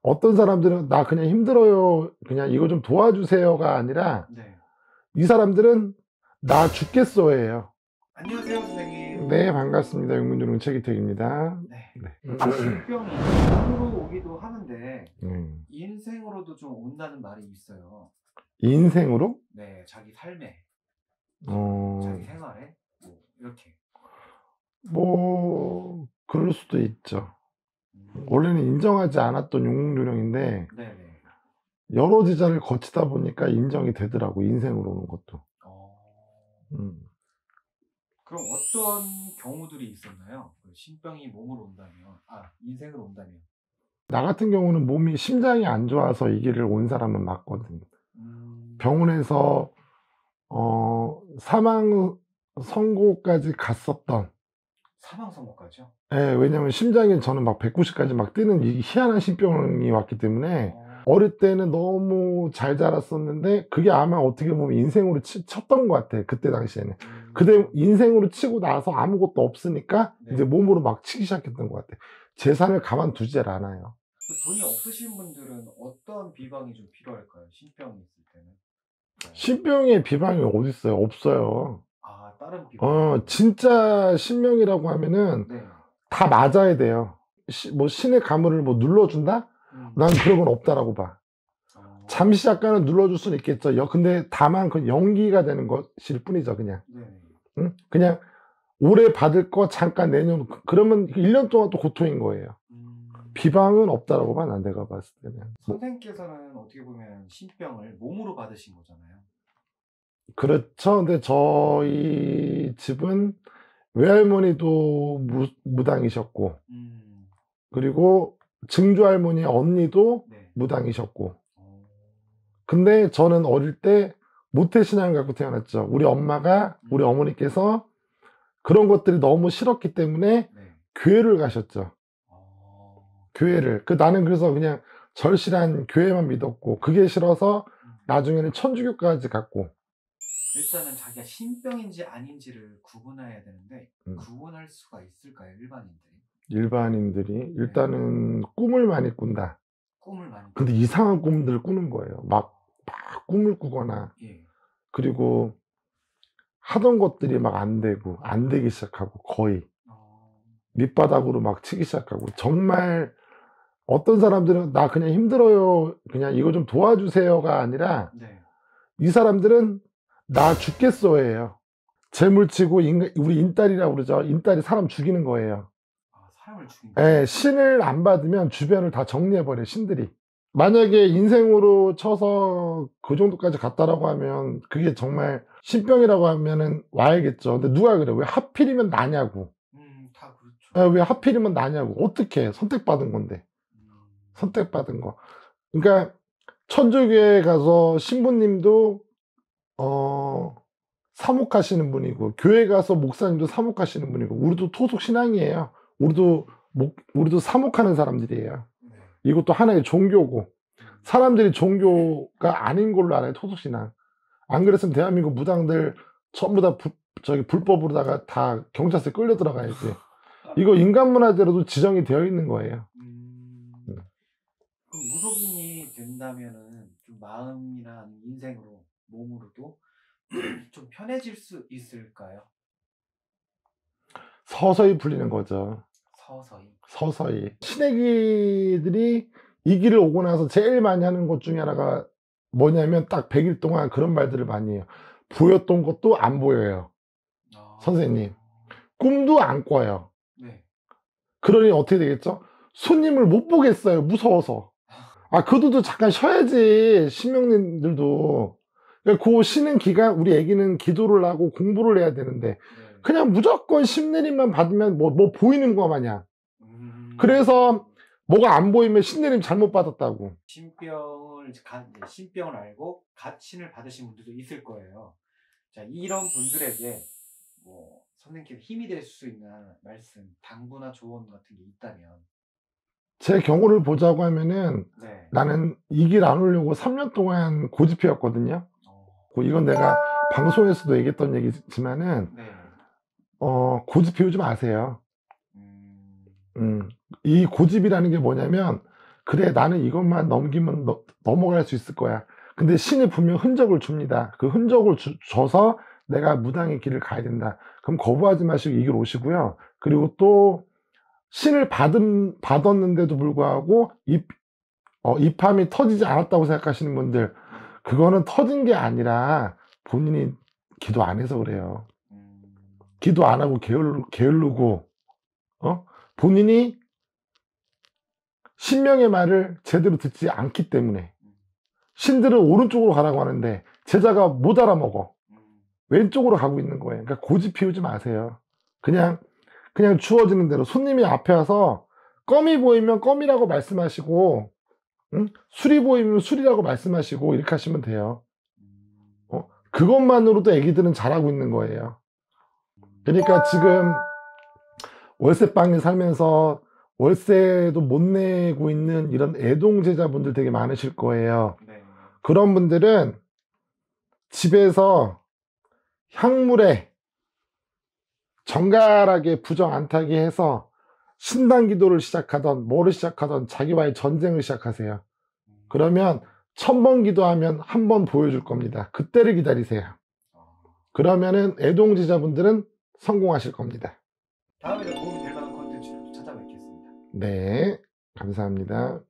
어떤 사람들은 "나 그냥 힘들어요. 그냥 이거 좀 도와주세요."가 아니라 네. 이 사람들은 "나 죽겠어."예요. 안녕하세요, 선생님. 네, 반갑습니다. 윤근조롱 최기택입니다. 네. 네. 신병이 몸으로 오기도 하는데 음. 인생으로도 좀 온다는 말이 있어요. 인생으로? 네, 자기 삶에, 자기 어 생활에 뭐 이렇게. 뭐 그럴 수도 있죠. 음. 원래는 인정하지 않았던 영웅조령인데 네네. 여러 제자를 거치다 보니까 인정이 되더라고, 인생으로 오는 것도. 어. 음. 그럼 어떤 경우들이 있었나요? 그 신병이 몸으로 온다면, 인생으로 온다면. 나 같은 경우는 몸이 심장이 안 좋아서 이 길을 온 사람은 맞거든. 음. 병원에서 사망 선고까지 갔었던. 사망 선고까지요? 예, 왜냐면 심장이 저는 막 190 까지 막 뛰는 이 희한한 신병이 왔기 때문에 어. 어릴 때는 너무 잘 자랐었는데 그게 아마 어떻게 보면 인생으로 쳤던 것 같아, 그때 당시에는. 그때 음. 인생으로 치고 나서 아무것도 없으니까 이제 네. 몸으로 막 치기 시작했던 것 같아. 재산을 가만두질 않아요. 그 돈이 없으신 분들은 어떤 비방이 좀 필요할까요? 신병이 있을 때는. 뭐 신병의 비방이 어딨어요? 없어요. 다른 비방이. 진짜 신명이라고 하면은 네. 다 맞아야 돼요. 뭐 신의 가물을 뭐 눌러준다? 난 음. 그런 건 없다라고 봐. 어. 잠시 약간은 눌러줄 수는 있겠죠. 근데 다만 그 연기가 되는 것일 뿐이죠, 그냥. 네네. 응? 그냥 올해 받을 거 잠깐 내년, 그러면 1년 동안 또 고통인 거예요. 음. 비방은 없다라고 봐, 난 내가 봤을 때는. 뭐, 선생님께서는 어떻게 보면 신병을 몸으로 받으신 거잖아요. 그렇죠. 근데 저희 집은 외할머니도 무당이셨고, 음. 그리고 증조 할머니 언니도 네. 무당이셨고. 어. 근데 저는 어릴 때 모태신앙을 갖고 태어났죠. 우리 엄마가, 우리 음. 어머니께서 그런 것들이 너무 싫었기 때문에 네. 교회를 가셨죠. 어. 교회를. 나는 그래서 그냥 절실한 교회만 믿었고, 그게 싫어서 음. 나중에는 천주교까지 갔고. 일단은 자기가 신병인지 아닌지를 구분해야 되는데 음. 구분할 수가 있을까요, 일반인들이? 일반인들이 네. 일단은 꿈을 많이 꾼다. 꿈을 많이 근데 꾼다. 이상한 꿈들을 꾸는 거예요. 막 꿈을 꾸거나, 예. 그리고 하던 것들이 막 안 되고, 안 되기 시작하고, 거의. 어. 밑바닥으로 막 치기 시작하고, 정말 어떤 사람들은 "나 그냥 힘들어요. 그냥 이거 좀 도와주세요."가 아니라 네. 이 사람들은 "나 죽겠어."예요. 재물치고 우리 인딸이라고 그러죠. 인딸이 사람 죽이는 거예요. 사람을 예. 죽인다고요? 신을 안 받으면 주변을 다 정리해 버려요, 신들이. 만약에 인생으로 쳐서 그 정도까지 갔다라고 하면 그게 정말 신병이라고 하면은 와야겠죠. 근데 누가 그래? 왜 하필이면 나냐고. 다 예, 그렇죠. 왜 하필이면 나냐고. 어떻게 선택받은 건데. 음. 선택받은 거. 그러니까 천주교에 가서 신부님도 어 사목하시는 분이고, 교회 가서 목사님도 사목하시는 분이고, 우리도 토속 신앙이에요. 우리도 사목하는 사람들이에요. 네. 이것도 하나의 종교고, 음. 사람들이 종교가 아닌 걸로 알아요, 토속 신앙. 안 그랬으면 대한민국 무당들 전부 다 저기 불법으로다가 다 경찰서에 끌려 들어가야지. 이거 인간문화재로도 지정이 되어 있는 거예요. 음. 음. 그럼 무속인이 된다면은 좀 마음이나 아니면 인생으로, 몸으로도 좀 편해질 수 있을까요? 서서히 풀리는 거죠. 서서히. 서서히. 시래기들이 이 길을 오고 나서 제일 많이 하는 것 중에 하나가 뭐냐면 딱 100일 동안 그런 말들을 많이 해요. 보였던 것도 안 보여요, 선생님. 아. 꿈도 안 꿔요. 네. 그러니 어떻게 되겠죠? 손님을 못 보겠어요, 무서워서. 그들도 잠깐 쉬어야지, 신명님들도. 그 쉬는 기간, 우리 애기는 기도를 하고 공부를 해야 되는데, 네. 그냥 무조건 신내림만 받으면 뭐 보이는 거 마냥. 음. 그래서 뭐가 안 보이면 신내림 잘못 받았다고. 이제 신병을 알고 신을 받으신 분들도 있을 거예요. 자, 이런 분들에게 뭐 선생님께서 힘이 될 수 있는 말씀, 당부나 조언 같은 게 있다면. 제 경우를 보자고 하면은 네. 나는 이 길 안 오려고 3년 동안 고집해왔거든요. 어. 이건 내가 방송에서도 얘기했던 얘기지만은 네. 고집 피우지 마세요. 음. 이 고집이라는 게 뭐냐면 그래, 나는 이것만 넘기면 넘어갈 수 있을 거야. 근데 신이 분명 흔적을 줍니다. 그 흔적을 줘서 내가 무당의 길을 가야 된다. 그럼 거부하지 마시고 이 길 오시고요. 그리고 또 신을 받았는데도 불구하고 입함이 터지지 않았다고 생각하시는 분들, 그거는 터진 게 아니라 본인이 기도 안 해서 그래요. 기도 안 하고 게으르고, 본인이 신명의 말을 제대로 듣지 않기 때문에. 신들은 오른쪽으로 가라고 하는데 제자가 못 알아먹어. 왼쪽으로 가고 있는 거예요. 그러니까 고집 피우지 마세요. 그냥 주어지는 대로. 손님이 앞에 와서 껌이 보이면 껌이라고 말씀하시고, 술이 보이면 술이라고 말씀하시고, 이렇게 하시면 돼요. 그것만으로도 애기들은 잘하고 있는 거예요. 그러니까 지금 월세방에 살면서 월세도 못 내고 있는 이런 애동제자분들 되게 많으실 거예요. 네. 그런 분들은 집에서 향물에 정갈하게 부정 안 타게 해서 신당 기도를 시작하던 뭐를 시작하던 자기와의 전쟁을 시작하세요. 그러면 1000번 기도하면 한 번 보여줄 겁니다. 그때를 기다리세요. 그러면은 애동제자분들은 성공하실 겁니다. 다음에도 도움이 될 만한 콘텐츠로 찾아뵙겠습니다. 네, 감사합니다.